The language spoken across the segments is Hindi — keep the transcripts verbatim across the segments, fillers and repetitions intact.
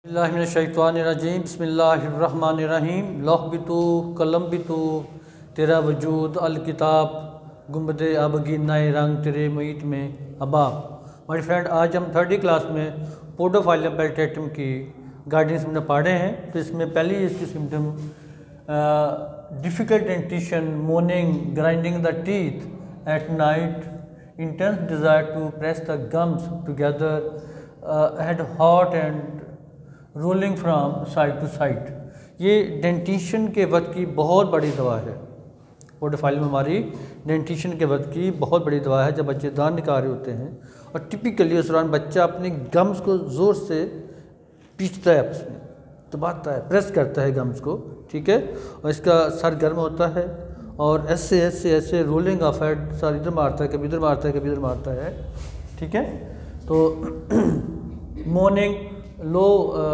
बिस्मिल्लाहिर्रहमानिर्रहीम बिस्मिल्लाहिर्रहमानिर्रहीम लौह बितु कलम बितु तेरा वजूद अल किताब गुंबद आबगी नए रंग तेरे मुईत में अबा। माय फ्रेंड, आज हम थर्डी क्लास में पोडोफाइलम पेल्टेटम की गाइडेंस हमने पढ़े हैं। तो इसमें पहली इसकी symptom difficult dentition, moaning, grinding the teeth at night, intense desire to press the gums together, head hot and rolling from side to side. ये डेंटिशन के वक्त की बहुत बड़ी दवा है। पोडोफाइलम हमारी डेंटिशन के वक्त की बहुत बड़ी दवा है जब बच्चे दांत निकाल रहे होते हैं, और टिपिकली उस दौरान बच्चा अपने गम्स को ज़ोर से पीछता है, आपस में दबाता है, प्रेस करता है गम्स को, ठीक है, और इसका सर गर्म होता है और ऐसे ऐसे ऐसे रोलिंग ऑफ हेड, सर इधर मारता है, कभी इधर मारता है, कभी इधर मारता है, ठीक है। तो मॉर्निंग लो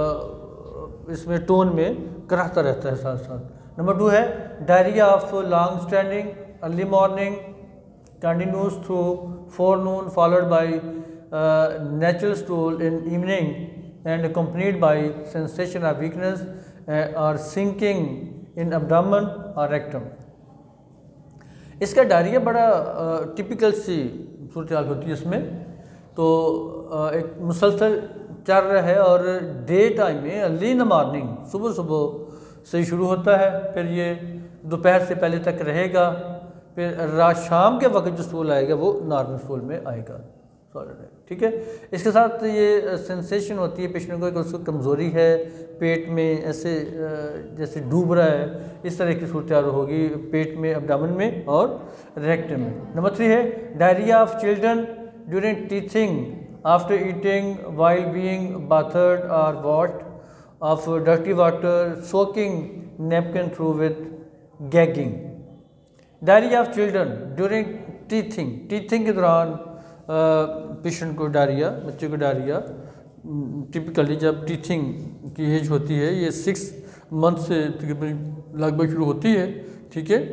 इसमें टोन में कराहता रहता है साथ साथ। नंबर टू है diarrhoea of long standing, early morning, continuous through forenoon followed by natural stool in evening and accompanied by sensation of weakness uh, or sinking in abdomen or rectum। इसका डायरिया बड़ा टिपिकल uh, सी सूरत हाल होती है इसमें। तो uh, एक मुसलसल चल रहा है और डे टाइम में अर्ली इन द मॉर्निंग, सुबह सुबह से शुरू होता है, फिर ये दोपहर से पहले तक रहेगा, फिर रात शाम के वक्त जो स्टूल आएगा वो नॉर्मल स्टूल में आएगा, ठीक है। इसके साथ ये सेंसेशन होती है पेशेंट को कि उसको कमज़ोरी है, पेट में ऐसे जैसे डूब रहा है, इस तरह की सूरत होगी पेट में, एब्डोमेन में और रेक्टम में। नंबर थ्री है diarrhoea of children during teething, after eating, while being bathed or washed, of dirty water, soaking napkin through with gagging। Diarrhoea of children during teething, teething के दौरान पेशेंट को डायरिया, बच्चे को डायरिया टिपिकली जब टीथिंग की एज होती है, ये सिक्स मंथ से तकरीबन लगभग शुरू होती है, ठीक है।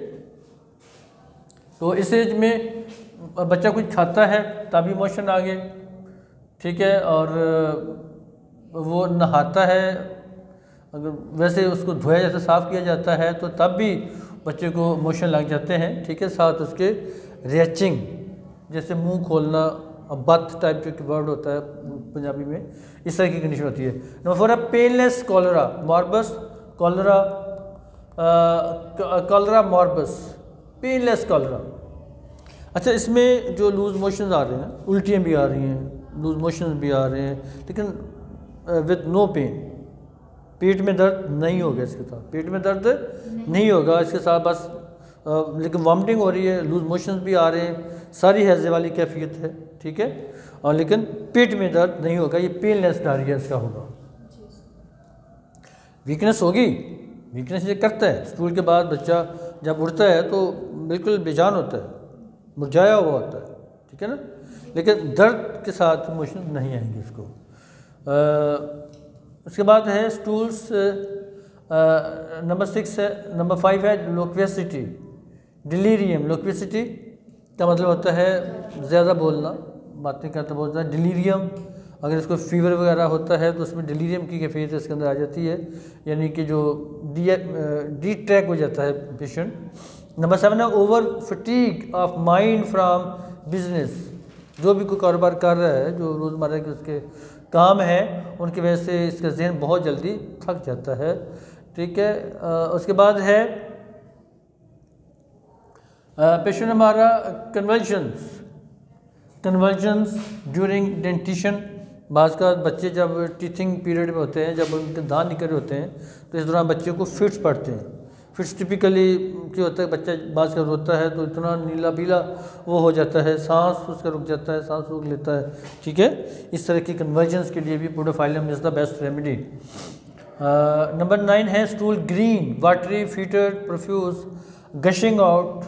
तो इस एज में बच्चा कुछ खाता है तभी मोशन आ गए, ठीक है, और वो नहाता है, अगर वैसे उसको धोया जाता, साफ़ किया जाता है तो तब भी बच्चे को मोशन लग जाते हैं, ठीक है। साथ उसके रेचिंग, जैसे मुंह खोलना, बथ टाइप जो वर्ड होता है पंजाबी में, इस तरह की कंडीशन होती है। नंबर फोर है painless cholera morbus, cholera cholera morbus, painless cholera. अच्छा, इसमें जो लूज़ मोशंस आ रहे हैं, उल्टियाँ भी आ रही हैं, लूज मोशंस भी आ रहे हैं, लेकिन विद नो पेन, पेट में दर्द नहीं होगा इसके साथ, पेट में दर्द नहीं, नहीं होगा इसके साथ बस आ, लेकिन वॉमिटिंग हो रही है, लूज मोशंस भी आ रहे हैं, सारी हैज़े वाली कैफियत है, ठीक है, और लेकिन पेट में दर्द नहीं होगा। ये पेनलेस डायरिया इसका होगा। वीकनेस होगी, वीकनेस ये करता है, स्टूल के बाद बच्चा जब उठता है तो बिल्कुल बेजान होता है, मुरझाया हुआ होता है, ठीक है ना, लेकिन दर्द के साथ मोशन नहीं आएंगे इसको। उसके बाद है स्टूल्स, नंबर सिक्स है, नंबर फाइव है लोक्वेसिटी, डिलीरियम। लोक्वेसिटी का मतलब होता है ज़्यादा बोलना, बातें करता बोलता है। डिलीरियम, अगर इसको फीवर वगैरह होता है तो उसमें डिलीरियम की कैफियत इसके अंदर आ जाती है, यानी कि जो डी डी ट्रैक हो जाता है पेशेंट। नंबर सेवन है over fatigue of mind from business, जो भी कोई कारोबार कर रहा है, जो रोज़मर्रा के उसके काम हैं, उनकी वजह से इसका जहन बहुत जल्दी थक जाता है, ठीक है। उसके बाद है पेशेंट हमारा कन्वल्जन्स, कन्वल्जन्स ड्यूरिंग डेंटिशन। बाज़ का बच्चे जब टीथिंग पीरियड में होते हैं, जब उनके दांत निकल होते हैं, तो इस दौरान बच्चे को फिट्स पड़ते हैं। फिट्स टिपिकली क्या होता है, बच्चा बाज़ का रोता है तो इतना नीला पीला वो हो जाता है, सांस उसका रुक जाता है, सांस रोक लेता है, ठीक है। इस तरह की कन्वर्जेंस के लिए भी podophyllum is the best remedy. Number nine है stool green, watery, fetid, profuse, gushing out,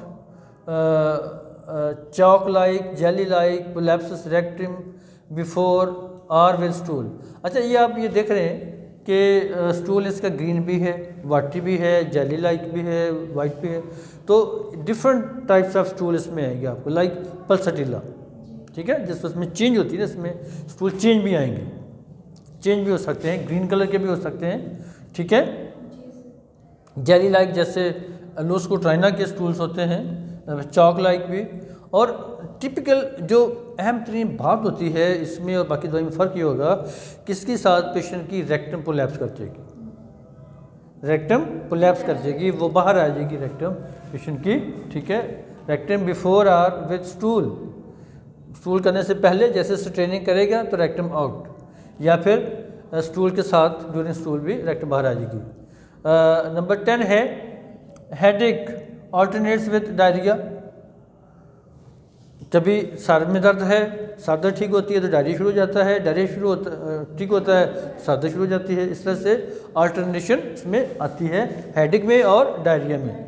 chalk like, jelly like, prolapsus rectum before और विद स्टूल। अच्छा, ये आप ये देख रहे हैं कि स्टूल इसका ग्रीन भी है, वाटरी भी है, जेली लाइक भी है, वाइट भी है, तो डिफरेंट टाइप्स ऑफ स्टूल इसमें आएंगे आपको, लाइक पल्सटीला, ठीक है, जिस उसमें चेंज होती है ना, इसमें स्टूल चेंज भी आएंगे। चेंज भी हो सकते हैं, ग्रीन कलर के भी हो सकते हैं, ठीक है। जेली लाइक जैसे लोस्कोट्राइना के स्टूल्स होते हैं, चॉक लाइक भी। और टिपिकल जो अहम तरीन बात होती है इसमें और बाकी दवाई में फ़र्क ये होगा कि इसके साथ पेशेंट की रेक्टम प्रोलैप्स कर जाएगी, रेक्टम प्रोलैप्स कर जाएगी, वो बाहर आ जाएगी रेक्टम पेशेंट की, ठीक है। Rectum before or with stool, stool करने से पहले जैसे स्ट्रेनिंग करेगा तो रेक्टम आउट, या फिर स्टूल के साथ ड्यूरिंग स्टूल भी रेक्टम बाहर आ जाएगी। नंबर टेन है हेडेक ऑल्टरनेट्स विद डायरिया। जब भी सर में दर्द है, सर दर्द ठीक होती है तो डायरिया शुरू हो जाता है, डायरिया शुरू होता ठीक होता है सर दर्द शुरू हो जाती है। इस तरह से अल्टरनेशन इसमें आती है हेडेक में और डायरिया में।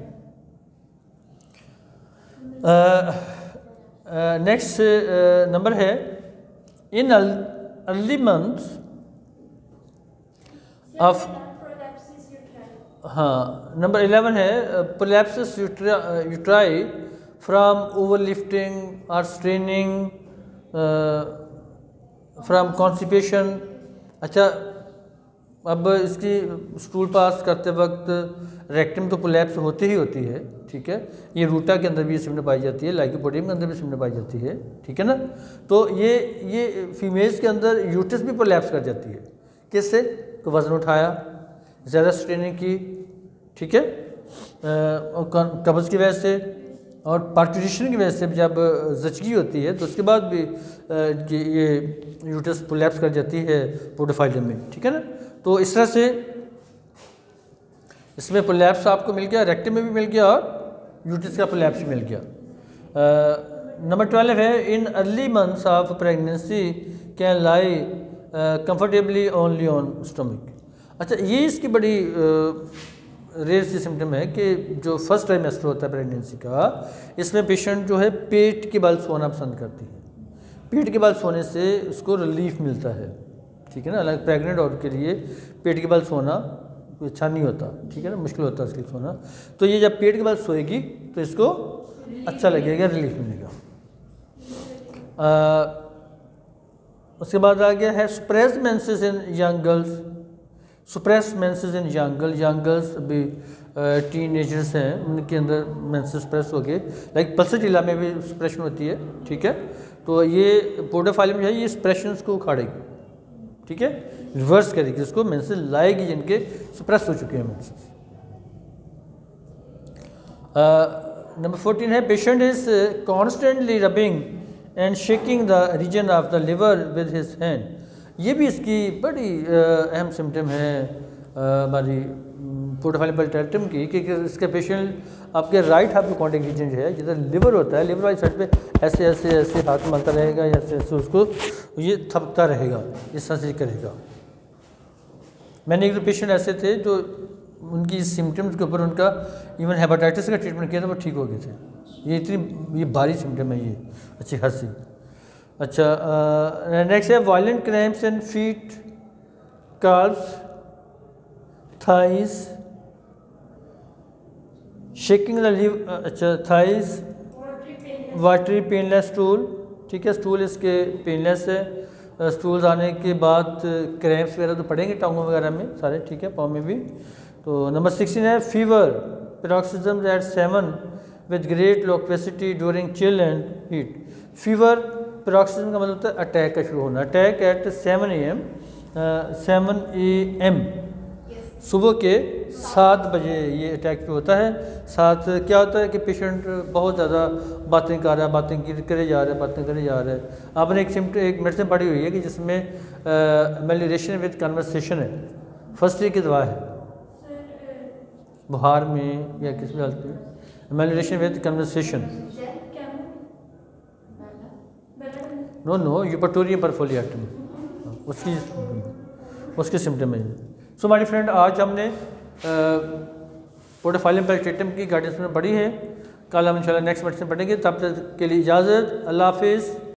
नेक्स्ट नंबर है इन अर्ली मंथ्स ऑफ, हाँ नंबर इलेवन है प्रोलैप्सिस यूट्राई फ्राम ओवरलिफ्टिंग और स्ट्रेनिंग, फ्राम कॉन्स्टिपेशन। अच्छा, अब इसकी स्टूल पास करते वक्त रेक्टम तो प्रोलैप्स होती ही होती है, ठीक है। ये रूटा के अंदर भी सिम्टम पाई जाती है, लाइकोपोडियम के अंदर भी सिम्टम पाई जाती है, ठीक है ना। तो ये ये फीमेल्स के अंदर यूट्रस भी प्रोलैप्स कर जाती है, किससे? तो वज़न उठाया, ज़्यादा स्ट्रेनिंग की, ठीक है, कब्ज़ की वजह से और पार्टिशन की वजह से जब जचगी होती है तो उसके बाद भी ये यूट्रस प्रोलैप्स कर जाती है पोर्टोफाइलम में, ठीक है ना। तो इस तरह से इसमें प्रोलैप्स आपको मिल गया, रेक्टम में भी मिल गया और यूट्रस का प्रोलैप्स भी मिल गया। नंबर ट्वेल्व है in early months of pregnancy can lie comfortably only on stomach. अच्छा, ये इसकी बड़ी रेयर सी सिम्टम है कि जो फर्स्ट ट्राइमेस्टर होता है प्रेगनेंसी का, इसमें पेशेंट जो है पेट के बल सोना पसंद करती है। पेट के बल सोने से उसको रिलीफ मिलता है, ठीक है ना। अलग प्रेग्नेंट औरत के लिए पेट के बल सोना अच्छा नहीं होता, ठीक है ना, मुश्किल होता है उसके लिए सोना। तो ये जब पेट के बल सोएगी तो इसको अच्छा लगेगा, रिलीफ मिलेगा। उसके बाद आ गया है suppressed menses in young girls. Suppressed menses in young girl, young girls अभी टीनेजर्स हैं, उनके अंदर मेंसेस सप्रेस हो गए, लाइक पल्सटिला में भी सप्रेशन होती है, ठीक है। तो ये पोर्टोफाइलम जो है ये सप्रेशंस को उखाड़ेगी, ठीक है, रिवर्स करेगी, इसको मेंसेस लाएगी जिनके सप्रेस हो चुके हैं मेंसेस। नंबर फोर्टीन है patient is constantly rubbing and shaking the region of the liver with his hand. ये भी इसकी बड़ी अहम सिम्टम है हमारी पोर्टोफाइलम पेल्टेटम की, कि इसके पेशेंट आपके राइट हाथ में कॉन्टेक्ट रीजन जो है जिधर लिवर होता है, लिवर वाली साइड पे ऐसे ऐसे ऐसे हाथ मारता रहेगा, ऐसे ऐसे उसको ये थपता रहेगा, इस तरह से करेगा। मैंने एक पेशेंट ऐसे थे जो उनकी सिम्टम्स के ऊपर उनका इवन हेपेटाइटिस का ट्रीटमेंट किया था, वो ठीक हो गए थे। ये इतनी ये भारी सिम्टम है ये, अच्छी खासी। अच्छा, नेक्स्ट है violent cramps and feet, calves, thighs, shaking the liver, अच्छा थाइज, वाटरी पेनलेस स्टूल, ठीक है, स्टूल इसके पेनलेस है। स्टूल्स आने के बाद क्रैम्प्स वगैरह तो पड़ेंगे टांगों वगैरह में सारे, ठीक है, पाँव में भी। तो नंबर सिक्सटीन है fever, paroxysm at seven with great loquacity during chill and heat. Fever paroxysm का मतलब होता है अटैक का शुरू होना, attack at seven A M seven A M सुबह के सात बजे ये अटैक पे होता है। साथ क्या होता है कि पेशेंट बहुत ज़्यादा बातें कर रहा है, बातें करे जा रहा है, बातें करे जा रहा है। आपने एक सिम्टम एक मेडिसिन पढ़ी हुई है कि जिसमें मेलिरेशन विद कन्वर्सेशन है, फर्स्ट एड की दवा है बुखार में या किस में डालते हैं, melioration with conversation, no no eupatorium perfoliatum, उसकी उसके सिम्टम है ये। सो माय फ्रेंड, आज हमने पोर्टोफाइलम पेल्टेटम की गाइडेंस में पढ़ी है। कल हम इंशाल्लाह नेक्स्ट मेडिसिन पढ़ेंगे। तब तक के लिए इजाज़त, अल्लाह हाफिज़।